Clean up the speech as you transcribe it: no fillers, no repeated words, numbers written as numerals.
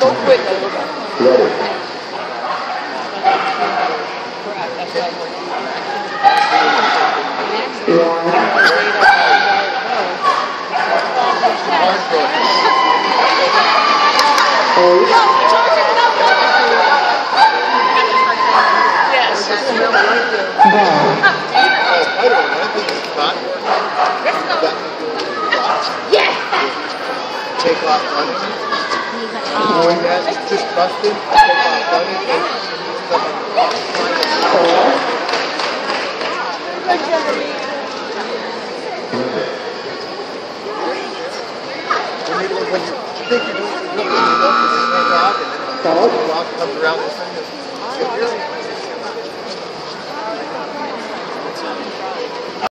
so quick. Ready. Take off running. Yes, just busted. Take off running. When you think you're doing it, you look, and then you take off, and then the walk comes around the thing.